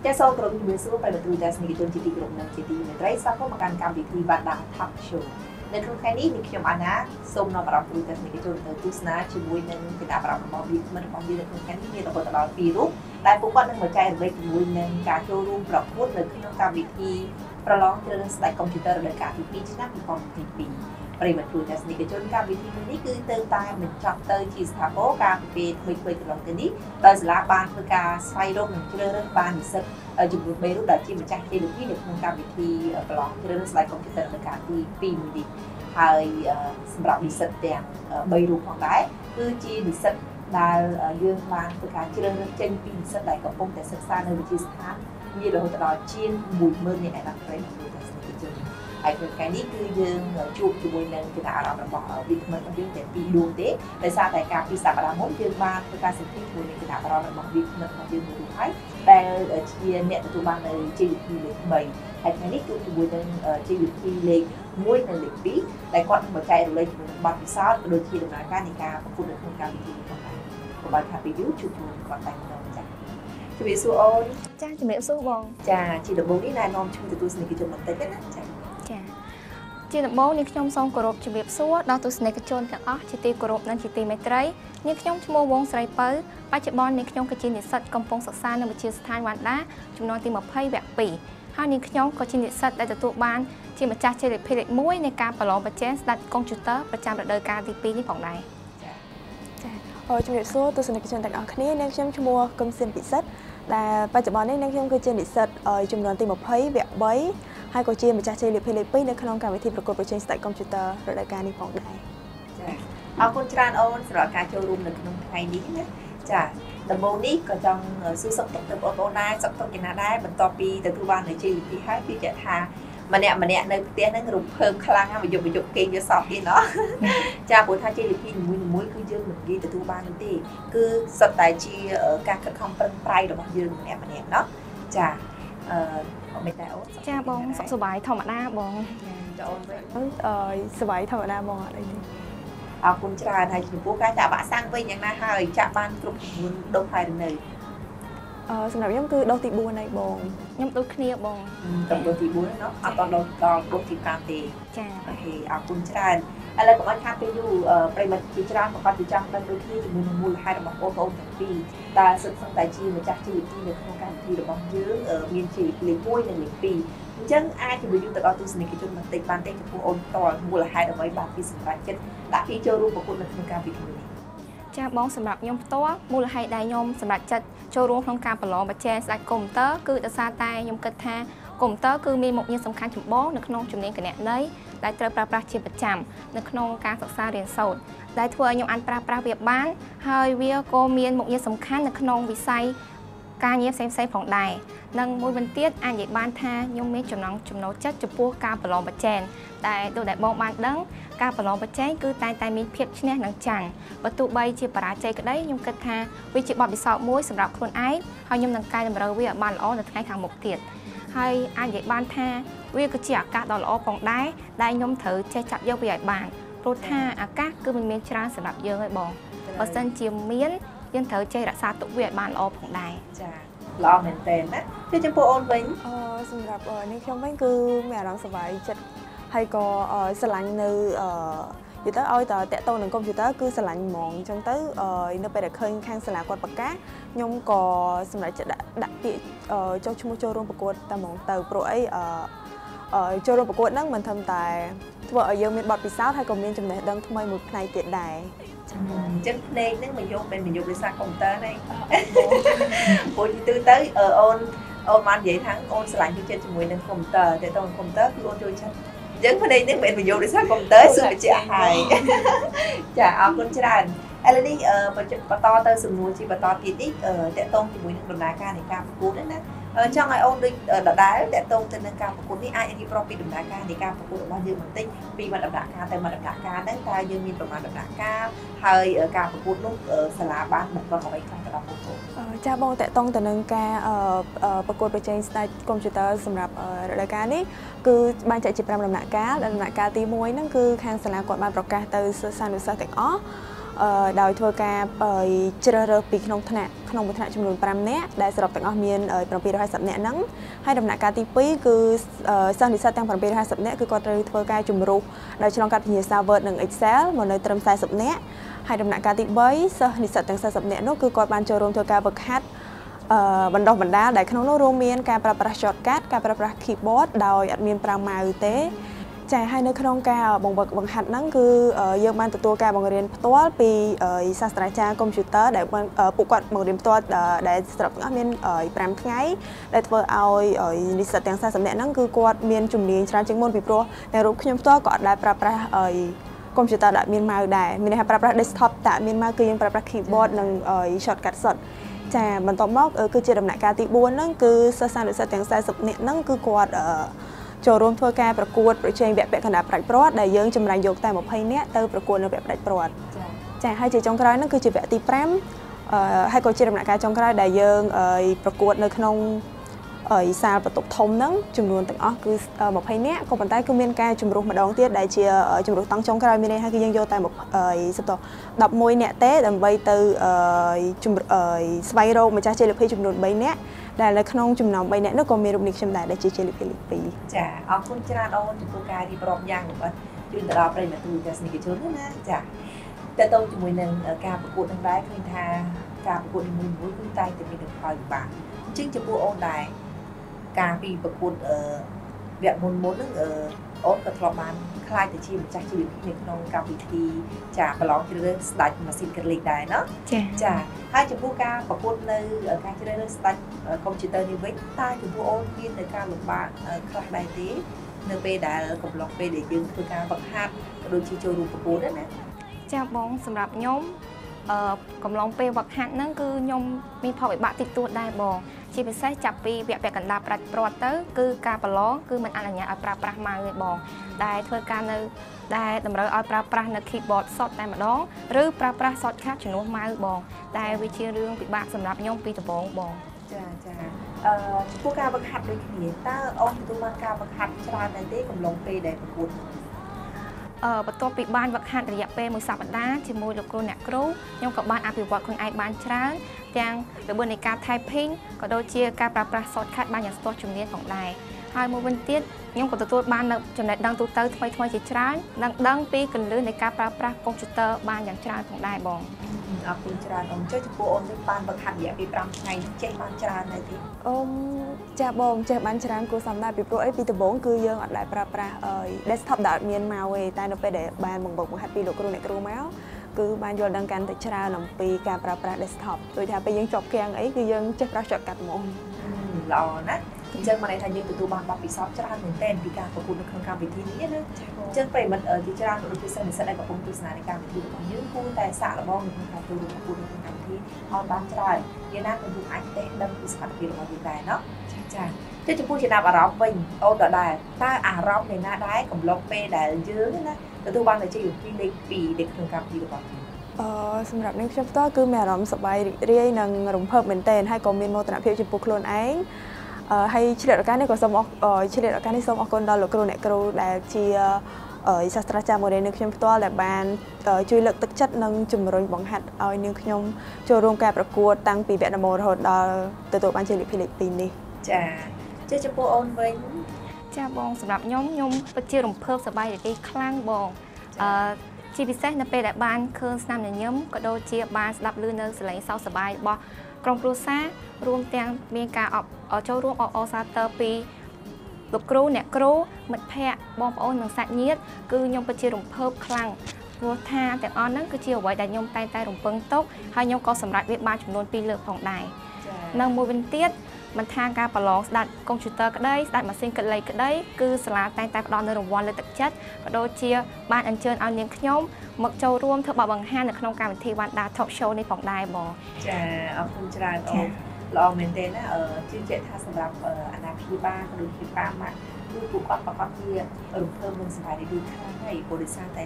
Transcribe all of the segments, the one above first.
ចាសូមគោរពជំរាបសួរប្រិយមិត្តទស្សនិកជនជាទីគោរពនិងជាទីមេត្រីស្វាគមន៍មកកាន់កម្មវិធីវណ្ណថត show នៅក្នុងថ្ងៃនេះខ្ញុំអាណាសូមនាំអារម្មណ៍ប្រិយមិត្តទស្សនិកជនទៅទស្សនាជាមួយនឹងគណៈបរិបទរបស់វាគ្មិនរបស់យើងនៅក្នុងថ្ងៃនេះមានរហូតដល់2រូបដែលពួកគាត់នឹងមកចែករំលែកជាមួយនឹងការចូលរួមប្រកួតនៅក្នុងកម្មវិធីប្រឡងជ្រើសរើសស្ដេចកុំព្យូទ័ររដូវកាលទី2ឆ្នាំ2022ប្រិយមិត្តទស្សនិកជនកម្មវិធីនេះគឺទៅតែបញ្ចប់ទៅជាស្ថាពរការពិភាក្សាថ្មីៗកន្លងទៅនេះដោយសាលាបានធ្វើការស្វែងរកនិងជ្រើសរើសបាននិស្សិតចំនួន3រូបដែលជាម្ចាស់ជ័យលាភីនៅក្នុងកម្មវិធីប្រឡងជ្រើសរើសស្ដេចកុំព្យូទ័ររដូវកាលទី2មួយនេះហើយសម្រាប់និស្សិតទាំង3រូបផងដែរគឺជានិស្សិតដែលយើងបានធ្វើការជ្រើសរើសចេញពីនិស្សិតដែលកំពុងតែសិក្សានៅវិទ្យាស្ថានមានរហូតដល់ជាង 10,000 នាក់ឯណាប្រិយមិត្តទស្សនិកជនហើយក្នុងថ្ងៃនេះគឺយើងជួបជាមួយនឹងគណៈអារម្មណ៍របស់វិក្កាមរបស់យើងតែពីរដួងទេដោយសារតែការពីសប្តាហ៍មុនយើងបានធ្វើការសម្ភាសជាមួយនឹងគណៈអារម្មណ៍របស់វិក្កាមរបស់យើងមួយរូបហើយដែលជាអ្នកទទួលបាននៅជ័យលាភីលេខ3ហើយថ្ងៃនេះគឺជាមួយនឹងជ័យលាភីលេខ1និងលេខ2ដែលគាត់នឹងមកចែករំលែកជាមួយនឹងបទពិសោធន៍ក៏ដូចជាដំណើរការនៃការប្រកួតនៅក្នុងកម្មវិធីនេះផងដែរក៏បានថាពីយូរជួបជាមួយនឹងគាត់តែម្ដងចា៎ជំរាបសួរអូនចាជំរាបសួរបងចាជាដំបូងនេះណែនាំឈ្មោះទទួលស្នេហ៍ជនបន្តិចណាចាជាដំបូងនេះខ្ញុំសូមគោរពជំរាបសួរដល់ទស្សនិកជនទាំងអស់ជាទីគោរពនិងជាទីមេត្រីនាងខ្ញុំឈ្មោះវងស្រីពៅបច្ចុប្បន្ននាងខ្ញុំគឺជានិស្សិតកំពុងសិក្សានៅវិទ្យាស្ថានវណ្ណដាចំនួនទី20វគ្គ2ហើយនាងខ្ញុំក៏ជានិស្សិតដែលទទួលបានជាម្ចាស់ជ័យលាភីលេខ1នៃការប្រឡងប្រជែងស្ដេចកុំព្យូទ័រប្រចាំរដូវកាលទី2នេះផងដែរចាជំរាបសួរទស្សនិកជនទាំងអស់គ្នានាងខ្ញុំឈ្មោះកឹមស៊ិនពិសិដ្ឋដែលបច្ចុប្បន្ននេះនាងខ្ញុំគឺជានិស្សិតចំនួនទី20វគ្គ3ហើយក៏ជាម្ចាស់ជ័យលាភីលេខ2នៅក្នុងកម្មវិធីប្រកួតប្រជែងស្ដេចកុំព្យូទ័ររដូវកាលនេះផងដែរចាអរគុណច្រើនអូនសម្រាប់ការចូលរួមនៅក្នុងថ្ងៃនេះណាចាដំបូងនេះក៏ចង់សួរសុខទុក្ខទៅបងប្អូនដែរសុខទុក្ខយ៉ាងណាដែរបន្ទាប់ពីទទួលបាននៅជ័យលាភីហើយគឺចាក់ថាម្នាក់នៅផ្ទះហ្នឹងរំភើបខ្លាំងហើយមកយកគេងវាសពទៀតណោះចាព្រោះថាជ័យលាភីនីមួយៗគឺយើងមិននិយាយទទួលបាននោះទេគឺសុទ្ធតែជាការខិតខំប្រឹងប្រែងរបស់យើងម្នាក់ណោះចាមិនតែអូនចាបងសុខសប្បាយធម្មតាបងចាអូនវិញសប្បាយធម្មតាបងអត់អីទេអរគុណច្រើនហើយចំពោះការចាក់វ៉ាក់សាំងវិញយ៉ាងណាហើយចាក់បានគ្រប់ចំនួនដូសហើយឬនៅសម្រាប់ខ្ញុំគឺដូសទី4ហើយបងខ្ញុំដូចគ្នាបងតែដូសទី4เนาะអត់ដល់ដូសទី5ទេចាអូខេអរគុណច្រើនឥឡូវកុំឲ្យខាតពេលយូរប្រិមត្តជាច្រើនមកគាត់ទៅចង់ដឹងដូចគ្នាជាមួយនឹងមូលហេតុរបស់បងប្អូនទាំងពីរដែលសិក្សាតែជាម្ចាស់ជ័យលាភីនៅក្នុងកម្មវិធីរបស់យើងមានជ័យលាភីលេខ1និងលេខ2អញ្ចឹងអាចជំរាបទៅដល់ទស្សនិកជនបន្តិចបានទេចំពោះអូនផ្ទាល់មូលហេតុអ្វីបានពីសម្រាប់ចិត្តដាក់ពីចូលរួមប្រកួតនៅក្នុងកម្មវិធីនេះចាបងសម្រាប់ខ្ញុំផ្ទាល់មូលហេតុដែលខ្ញុំសម្រាប់ចិត្តចូលរួមក្នុងការប្រឡងប្រជែងស្ដេចកុំព្យូទ័រគឺដោយសារតែខ្ញុំគិតថាកុំព្យូទ័រគឺមានមុខងារសំខាន់ចម្បងនៅក្នុងជំនាញគណនេយ្យដែលត្រូវប្រើប្រាស់ជាប្រចាំនៅក្នុងការសិក្សារៀនសូត្រដែលធ្វើឲ្យខ្ញុំអាចប្រើប្រាស់វាបានហើយវាក៏មានមុខងារសំខាន់នៅក្នុងវិស័យការងារផ្សេងៗផងដែរនិងមួយវិញទៀតអាចនិយាយបានថាខ្ញុំមានចំណូលចិត្តចំពោះការប្រឡងប្រជែងតែដូចដែលបងបានដឹងការប្រឡងប្រជែងគឺតែងតែមានភាពឈ្នះនិងចាញ់បើទោះបីជាបរាជ័យក្តីខ្ញុំគិតថាវាជាបទពិសោធន៍មួយសម្រាប់ខ្លួនឯងហើយខ្ញុំនឹងកែតម្រូវវាឲ្យបានល្អនៅថ្ងៃខាងមុខទៀតហើយអាចនិយាយបានថាវាក៏ជាឱកាសដ៏ល្អផងដែរដែលខ្ញុំត្រូវចេះចាប់យកវាឲ្យបានព្រោះថាឱកាសគឺមិនមានច្រើនសម្រាប់យើងទេបងបើសិនជាមានយើងត្រូវចេះរក្សាទុកវាឲ្យបានល្អផងដែរចាល្អមែនតើណាគឺចំពោះអូនវិញសម្រាប់នេះខ្ញុំវិញគឺមានអារម្មណ៍សប្បាយចិត្តហើយក៏ស្រឡាញ់នៅនិយាយទៅឲ្យតតាក់ទងនឹងកុំព្យូទ័រគឺស្រឡាញ់ហ្មងអញ្ចឹងទៅនៅពេលដែលឃើញខាងសាលាគាត់ប្រកាសខ្ញុំក៏សម្រេចចិត្តដាក់ពាក្យចុះឈ្មោះចូលរួមប្រកួតតែហ្មងទៅព្រោះអីចូលរួមប្រកួតហ្នឹងមិនត្រឹមតែធ្វើឲ្យយើងមានបទពិសោធន៍ហើយក៏មានចំណេះដឹងថ្មីមួយផ្នែកទៀតដែរអញ្ចឹងភ្នែកហ្នឹងមកយកមិនយកដោយសារកុំព្យូទ័រទេព្រោះទីទៅអូនបាននិយាយថាអូនឆ្លាញ់ចិត្តជាមួយនឹងកុំព្យូទ័រតែតើកុំព្យូទ័រគឺអូនចូលចិត្តអញ្ចឹងភ្នែកនេះមិនមកយកដោយសារកុំព្យូទ័រសុខចិត្តហើយចាអរគុណច្រើនឥឡូវនេះបន្តទៅសំណួរជាបន្តទៀតនេះតកតងជាមួយនឹងដំណើរការនៃការប្រកួតហ្នឹងណាចង់ឲ្យអូនដូចដដែលតកតងទៅនឹងការប្រកួតនេះអាចរៀបរាប់ពីដំណើរការនៃការប្រកួតរបស់យើងបន្តិចពីដំណាក់កាលទៅដំណាក់កាលហ្នឹងតើយើងមានប្រមាណដំណាក់កាលហើយការប្រកួតនោះសាលាបានបង្កប់អ្វីខ្លះទៅដល់បងប្អូនចាបងតកតងទៅនឹងការប្រកួតប្រជែងស្ដេចកុំព្យូទ័រសម្រាប់រដូវកាលនេះគឺបានចែកជា5ដំណាក់កាលដំណាក់កាលទី1ហ្នឹងគឺខាងសាលាគាត់បានប្រកាសទៅសិស្សានុសិស្សទាំងអស់ដោយធ្វើការជ្រើសរើសពីក្នុងថ្នាក់ចំនួន5នាក់ដែលសរុបទាំងអស់មាន750នាក់ហ្នឹងហើយដំណាក់កាលទី2គឺសិស្សនិស្សិតទាំង750នាក់គឺគាត់ត្រូវធ្វើការជំរុះដោយឆ្លងកាត់ភាសា Word និង Excel មកនៅត្រឹម40នាក់ហើយដំណាក់កាលទី3សិស្សនិស្សិតទាំង40នាក់នោះគឺគាត់បានចូលរួមធ្វើការហ្វឹកហាត់បណ្ដុះបណ្ដាលដែលក្នុងនោះរួមមានការប្រើប្រាស់ shortcut ការប្រើប្រាស់ keyboard ដោយអត់មានប្រើម៉ៅទេចាហើយនៅក្នុងការបង្ហាត់ហ្នឹងគឺយើងបានទទួលការបង្រៀនផ្ទាល់ពីសាស្ត្រាចារ្យកុំព្យូទ័រដែលពួកគាត់បង្រៀនផ្ទាល់ដែលសរុបទាំងអស់មាន5ថ្ងៃដែលធ្វើឲ្យនិស្សិតទាំង40នាក់ហ្នឹងគឺគាត់មានជំនាញច្រើនជាងមុនពីព្រោះនៅរូបខ្ញុំផ្ទាល់ក៏អត់ដែលប្រើប្រាស់កុំព្យូទ័រដែលមានម៉ៅដែរមានន័យថាប្រើប្រាស់ desktop តែមានម៉ៅគឺយើងប្រើប្រាស់ keyboard និង shortcut សុទ្ធចាបន្ទាប់មកគឺជាដំណាក់កាលទី4ហ្នឹងគឺសិស្សនិស្សិតទាំង40នាក់ហ្នឹងគឺគាត់ចូលរួមធ្វើការប្រកួតប្រជែងវគ្គពាក់កណ្ដាលប្រាច់ព្រាត់ដែលយើងចម្រាញ់យកតែ20នាក់ទៅប្រកួតនៅវគ្គប្រាច់ព្រាត់ចាហើយជាចុងក្រោយហ្នឹងគឺជាវគ្គទី5ហើយក៏ជាដំណាក់កាលចុងក្រោយដែលយើងប្រកួតនៅក្នុងសាលបន្ទប់ធំហ្នឹងចំនួនទាំងអស់គឺ20នាក់ក៏ប៉ុន្តែគឺមានការជំរុះម្ដងទៀតដែលជាជំរុះតង់ចុងក្រោយមានន័យថាគឺយើងយកតែ11នាក់ទេដើម្បីទៅស្វែងរកម្ចាស់ជ័យលាភីចំនួន3នាក់ដែលនៅក្នុងចំណោម3នាក់នោះក៏មានរូបនេះខ្ញុំដែរដែលជាជ័យលាភីលេខ2 ចាអរគុណច្រើនអូនចំពោះការរៀបរាប់យ៉ាងលម្អិតជូនទៅដល់ប្រិយមិត្តទូទស្សនិកជនណាចាតើតើជាមួយនឹងការប្រកួតនឹងដែរឃើញថាការប្រកួតនីមួយៗគឺតែងតែមាននឹងផលវិបាកអញ្ចឹងចំពោះអូនដែរការពីប្រកួតវគ្គមុនហ្នឹងអូនក៏ធ្លាប់បានខ្លាចទៅជាម្ចាស់ជីវិតនៅក្នុងកម្មវិធីចាប្រឡងជ្រើសរើសស្ដេចម៉ាស៊ីនក្រឡេកដែរណាចាហើយចំពោះការប្រកួតនៅការជ្រើសរើសស្ដេចកុំព្យូទ័រនេះវិញតើចំពោះអូនមានតែការលំបាកខ្លះដែរទេនៅពេលដែលកំឡុងពេលដែលយើងធ្វើការហ្វឹកហាត់ក៏ដូចជាចូលរួមប្រកួតដែរណាចាបងសម្រាប់ខ្ញុំកំឡុងពេលហ្វឹកហាត់ហ្នឹងគឺខ្ញុំមានផលវិបាកតិចតួចដែរបងជាពិសេសចាប់ពីវគ្គពាក់កណ្ដាលប្រាច់ព្រាត់ទៅគឺការប្រឡងគឺមិនអនុញ្ញាតឲ្យប្រើប្រាស់ម៉ៅទេបងដែលធ្វើការនៅដែលតម្រូវឲ្យប្រើប្រាស់នៅ keyboard សុទ្ធតែម្ដងឬប្រើប្រាស់ shortcut ជំនួសម៉ៅបងតែវាជារឿងពិបាកសម្រាប់ខ្ញុំពីដំបូងបងចាចំពោះការហ្វឹកហាត់ដូចគ្នាតើអូនទទួលបានការហ្វឹកហាត់ច្រើនដែរទេកំឡុងពេលដែលប្រកួតបន្ទាប់ពីបានហ្វឹកហាត់រយៈពេល1សប្តាហ៍ជាមួយលោកគ្រូអ្នកគ្រូខ្ញុំក៏បានអភិវឌ្ឍខ្លួនឯងបានច្រើនទាំងល្បឿននៃការ typing ក៏ដូចជាការប្រើប្រាស់ shortcut បានយ៉ាងស្ទាត់ជំនាញផងដែរហើយមួយវិញទៀតខ្ញុំក៏ទទួលបាននៅចំណេះដឹងទូទៅថ្មីជាច្រើនដឹងពីគន្លឹះនៃការប្រើប្រាស់កុំព្យូទ័របានយ៉ាងច្រើនផងដែរបងអរគុណច្រើនអូនចុះចំពោះអូនវិញបានហ្វឹកហាត់រយៈពេល5ថ្ងៃចេះបានច្រើនដែរទេចាបងចេះបានច្រើនគួរសមដែរពីព្រោះពីដំបូងគឺយើងអត់ដែលប្រើប្រាស់ desktop ដែលអត់មានម៉ៅទេតែនៅពេលដែលបានបង្ហាត់ពីលោកគ្រូអ្នកគ្រូមកគឺបានយល់ដឹងកាន់តែច្រើនអំពីការប្រើប្រាស់ desktop ដូចថាពេលយើងជាប់គាំងអីគឺយើងចេះប្រើ shortcut ហ្មងល្អណាស់អញ្ចឹងមកន័យថាយើងទទួលបានបទពិសោធន៍ច្រើនមែនទែនពីការប្រកួតនៅក្នុងកម្មវិធីនេះណាអញ្ចឹងប្រិយមិត្តជាច្រើនដូចជាសិស្សនិស្សិតដែលកំពុងទស្សនានៃកម្មវិធីរបស់យើងគួរតែសាកល្បងនៅក្នុងការចូលរួមប្រកួតនៅក្នុងកម្មវិធីឲ្យបានច្រើនយ៉ាងណាក៏យើងអាចទេដឹងពីសមត្ថភាពរបស់យើងដែរណាចាទៅចំពោះចំណាប់អារម្មណ៍វិញអូនក៏ដែរតើអារម្មណ៍នៃណាដែរកំឡុងពេលដែលយើងណាទទួលបានជ័យលាភីលេខ2នៅក្នុងកម្មវិធីរបស់យើងសម្រាប់នាងខ្ញុំផ្ទាល់គឺមានអារម្មណ៍សប្បាយរីករាយនិងរំភើបមែនទែនហើយក៏មានមោទនភាពចំពោះខ្លួនឯងហើយឆ្លៀតឱកាសនេះក៏សូមអរគុណដល់លោកគ្រូអ្នកគ្រូដែលជាសាស្ត្រាចារ្យមួយនៃខ្ញុំផ្ទាល់ដែលបានជួយលើកទឹកចិត្តនិងជំរុញបង្ហាត់ឲ្យនាងខ្ញុំចូលរួមការប្រកួតតាំងពីវគ្គដំបូងរហូតដល់ទទួលបានជ័យលាភីលេខ2នេះចាចំពោះអូនវិញចាបងសម្រាប់ខ្ញុំពិតជារំភើបសប្បាយរីករាយខ្លាំងបងជាពិសេសនៅពេលដែលបានឃើញស្នាមញញឹមក៏ដូចជាបានស្ដាប់ឮនៅសំឡេងសោកសប្បាយរបស់ក្រុមគ្រួសាររួមទាំងមានការចូលរួមអបអរសាទរពីលោកគ្រូអ្នកគ្រូមិត្តភ័ក្តិបងប្អូននិងសាច់ញាតិគឺខ្ញុំពិតជារំភើបខ្លាំងព្រោះថាទាំងអស់ហ្នឹងគឺជាអ្វីដែលខ្ញុំតែងតែរំពឹងទុកហើយខ្ញុំក៏សម្រេចវាបានចំនួន2លើកផងដែរនៅមួយវិញទៀតមិនថាការប្រឡងស្ដាប់កុំព្យូទ័រក្តីស្ដាប់ម៉ាស៊ីនគិតលេខក្តីគឺសាលាតែងតែផ្ដល់នូវរង្វាន់លើកទឹកចិត្តក៏ដូចជាបានអញ្ជើញឲ្យនាងខ្ញុំមកចូលរួមធ្វើបទបង្ហាញនៅក្នុងកម្មវិធី Wanda Talk Show នេះផងដែរបងចាអរគុណច្រើនអូនល្អមែនទេណាជឿជាក់ថាសម្រាប់អាណាព្យាបាលក៏ដូចជាប៉ាម៉ាក់គឺពួកគាត់ប្រកាសជារំភើបនឹងសប្បាយរីករាយខ្លាំងហើយព្រោះដោយសារតែ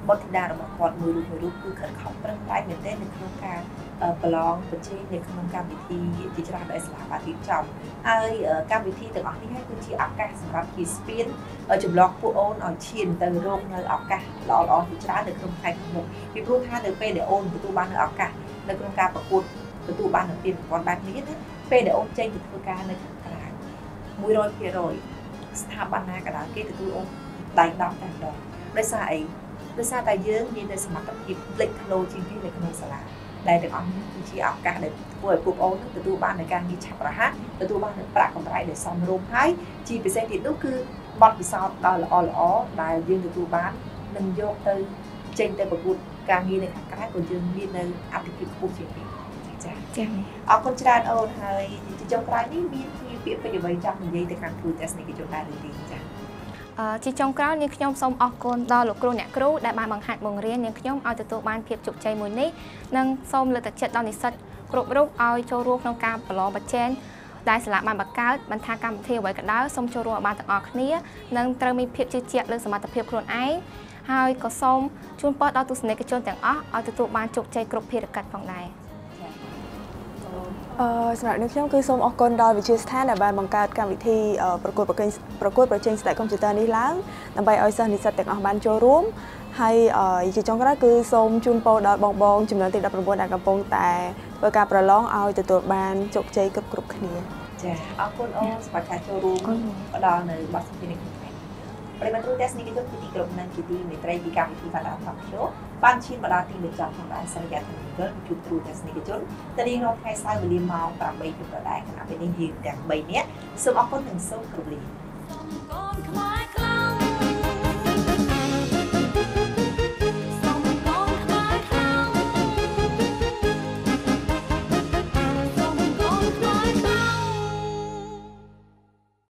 បុត្រធីតារបស់គាត់មួយរូបគឺខិតខំប្រឹងប្រែងមែនទែននៅក្នុងការប្រឡងប្រជែងនៅក្នុងកម្មវិធីជាច្រើនដែលសាលាបានរៀបចំហើយកម្មវិធីទាំងអស់នេះគឺជាឱកាសសម្រាប់ជាស្ពានចម្លងពួកអូនឲ្យឈានទៅរកនៅឱកាសល្អៗជាច្រើននៅក្នុងខែខាងមុខពីព្រោះថានៅពេលដែលអូនទទួលបាននៅឱកាសនៅក្នុងការប្រកួតទទួលបាននៅពានរង្វាន់បែបនេះណាពេលដែលអូនចេញទៅធ្វើការនៅខាងក្រៅ 100% ស្ថាប័នណាក៏ដោយគេទទួលអូនដៃ10តែម្ដងដោយសារអីដោយសារតែយើងមាននៅសមត្ថភាពផ្លេចធ្លោជាងគេនៅក្នុងសាលាដែលទាំងអស់នេះគឺជាឱកាសដែលធ្វើឲ្យពួកអូនទទួលបាននៅការងារឆាប់រហ័សទទួលបាននៅប្រាក់កម្រៃដែលសមរម្យហើយជាពិសេសទៀតនោះគឺបទពិសោធន៍ដ៏ល្អដែលយើងទទួលបាននឹងយកទៅចេញទៅប្រកួតការងារនៅខាងក្រៅក៏យើងមាននៅអត្ថប្រយោជន៍ខ្ពស់ជាងគេចា៎អរគុណច្រើនអូនហើយជាចុងក្រោយនេះមានពាក្យពេចន៍អ្វីចង់និយាយទៅខាងគ្រូទស្សនិកជនដែរឬទេចា៎ជាចុងក្រោយនាងខ្ញុំសូមអរគុណដល់លោកគ្រូអ្នកគ្រូដែលបានបង្ហាត់បង្រៀននាងខ្ញុំឲ្យទទួលបានភាពជោគជ័យមួយនេះនិងសូមលើកទឹកចិត្តដល់និស្សិតគ្រប់រូបឲ្យចូលរួមក្នុងការប្រឡងប្រជែងដែលសាលាបានបង្កើតមិនថាកម្មវិធីអ្វីក៏ដោយសូមចូលរួមឲ្យបានទាំងអស់គ្នានិងត្រូវមានភាពជឿជាក់លើសមត្ថភាពខ្លួនឯងហើយក៏សូមជូនពរដល់ទស្សនិកជនទាំងអស់ឲ្យទទួលបានជោគជ័យគ្រប់ភារកិច្ចផងដែរសម្រាប់នាងខ្ញុំគឺសូមអរគុណដល់វិទ្យាស្ថានដែលបានបង្កើតកម្មវិធីប្រកួតប្រជែងស្ទាត់កុំព្យូទ័រនេះឡើងដើម្បីឲ្យសិស្សនិស្សិតទាំងអស់បានចូលរួមហើយជាចុងក្រោយគឺសូមជូនពរដល់បងចំនួនទី19ដែលកំពុងតែធ្វើការប្រឡងឲ្យទទួលបានជោគជ័យគ្រប់គ្នាចាអរគុណអូនសម្រាប់ការចូលរួមផ្ដល់នៅបទសម្ភាសន៍នេះប្រិយមិត្តគ្រូទស្សនិកជនជាទីគោរពនិងជាទីមេត្រីពីកម្មវិធីVanda Talk Show បានឈានមកដល់ទីបញ្ចប់ក្នុងសន្យាធម្មពលជួបគ្រូទស្សនិកជនទៅរៀងរាល់ថ្ងៃសៅរ៍វេលាម៉ោង 8 ព្រឹកដដែលខណៈពេលនេះយើងទាំង3នាក់សូមអរគុណនិងសូមគោរពលា